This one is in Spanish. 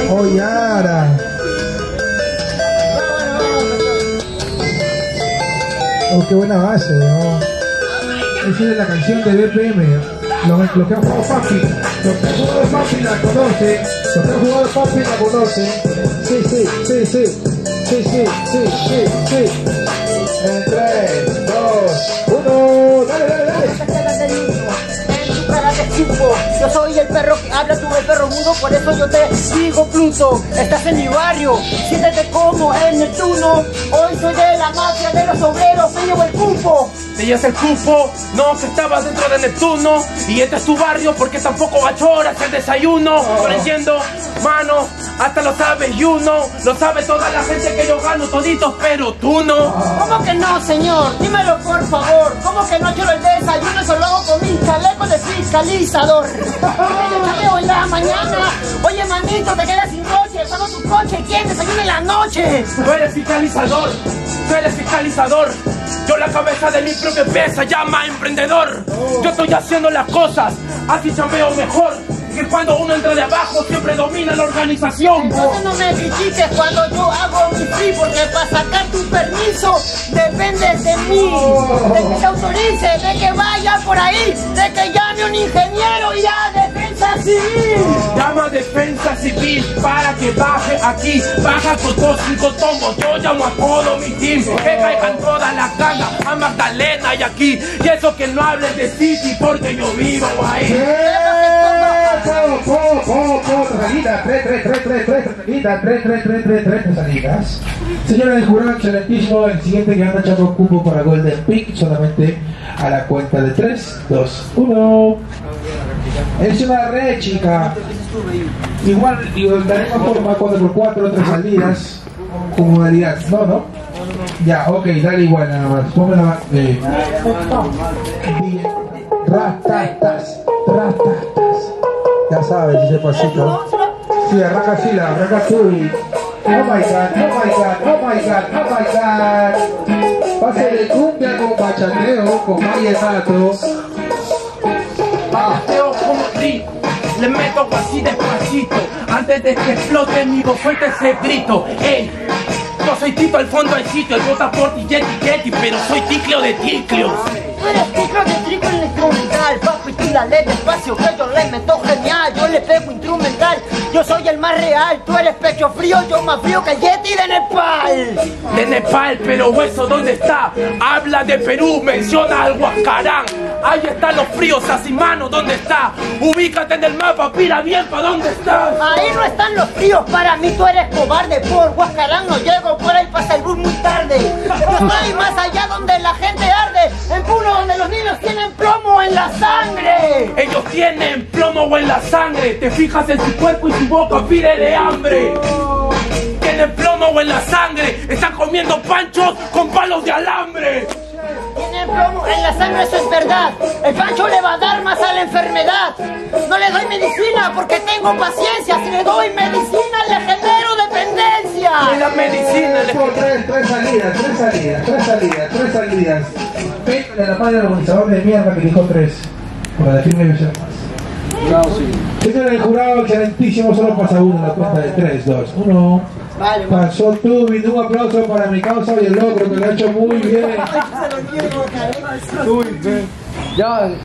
Oh, Yara. Oh, qué buena base, ¿no? Esa es la canción de BPM. Lo que han jugado Papi. Los que han jugado Papi la conoce. Los que han jugado Papi la conoce. Sí. En 3, 2, 1. Dale. Yo soy el perro que habla, tú el perro mudo, por eso yo te digo Pluto. Estás en mi barrio, siéntete como el Neptuno. Hoy soy de la mafia de los obreros, me llevo el cupo. ¿Te llevas el cupo? No, que estabas dentro de Neptuno. Y este es tu barrio porque tampoco bachoras el desayuno. No entiendo, mano, hasta lo sabes y uno. Lo sabe toda la gente que yo gano toditos, pero tú no. ¿Cómo que no, señor? Dímelo por favor. ¿Cómo que no quiero el desayuno? Eso lo hago con mi chaleco de fiscalizador. Yo chateo en la mañana. Oye, manito, te quedas sin coche. Pago tu coche. ¿Quién desayuna en la noche? Tú eres fiscalizador, tú eres fiscalizador. Yo la cabeza de mi propia empresa llama emprendedor. Yo estoy haciendo las cosas, así chambeo mejor. Que cuando uno entra de abajo siempre domina la organización. Entonces no me critiques cuando yo hago mi free, porque para sacar tu permiso depende de mí. De que te autorice, de que vaya por ahí, de que llame un ingeniero y a defensa civil. Llama a defensa civil para que baje aquí. Baja con 2, 5 tombos. Yo llamo a todo mi team. Que caigan todas las gangas a Magdalena y aquí. Y eso que no hables de City porque yo vivo ahí. Tres salidas. Señora del jurado, excelentísimo. El siguiente que anda echando cupo para Golden Pick, solamente a la cuenta de 3, 2, 1. Es una red, chica. Igual daremos forma 4x4, 3 salidas. Como modalidad. No. Ya, ok, dale igual nada más. Ponme la Ratatas. Ya sabes ese pasito. Sí, arranca fila, arranca tú. Oh my god. Pase de cumbia con bachateo, con vallenato. Bachateo como grito, le meto así despacito. Antes de que explote mi voz fuerte ese grito. Ey, yo soy Tito, al fondo del sitio. El botaporte Yeti, pero soy Ticlio de Ticlios. Tú eres ticlo de trigo en el instrumental, papi, tú la lees despacio que yo le meto genial. Yo le pego instrumental, yo soy el más real. Tú eres pecho frío, yo más frío que el Yeti de Nepal. De Nepal, pero hueso, ¿dónde está? Habla de Perú, menciona al Huascarán. Ahí están los fríos, así mano, ¿dónde está? Ubícate en el mapa, mira bien pa' dónde estás. Ahí no están los fríos, para mí tú eres cobarde. Por Huascarán no llego, por ahí pasa el bus muy tarde. Yo estoy más allá donde la gente arde, en Puno donde los niños tienen plomo en la sangre. Ellos tienen plomo en la sangre. Te fijas en su cuerpo y su boca pide de hambre. Tienen plomo en la sangre. Están comiendo panchos con palos de alambre. Tienen plomo en la sangre, eso es verdad. El pancho le va a dar más a la enfermedad. No le doy medicina porque tengo paciencia. Si le doy medicina le genero dependencia. Y la medicina le... Tres salidas. Pétale la madre al organizador de mierda que dijo 3. Para decirme que sea más. Señor del jurado, excelentísimo, solo pasa uno en la cuenta de 3, 2, 1. Vale, pasó tú, un aplauso para mi causa y el logro que lo ha hecho muy bien. se lo llevo, Muy bien. Ya.